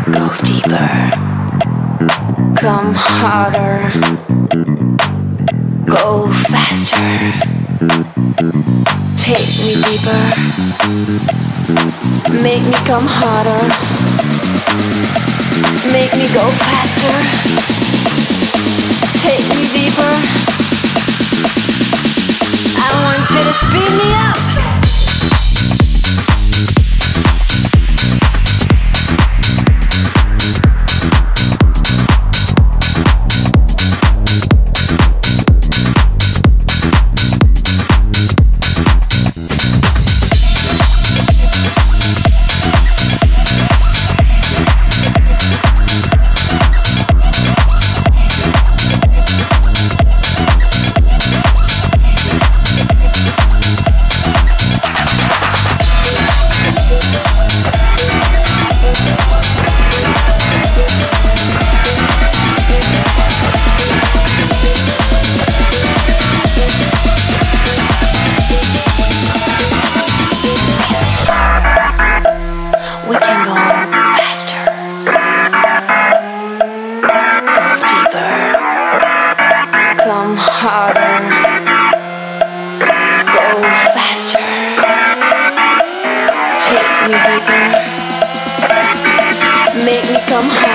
Go deeper, come harder, go faster. Take me deeper, make me come harder, make me go faster. Take me deeper, I want you to speed me up. Harder, go faster. Take me deeper, make me come harder.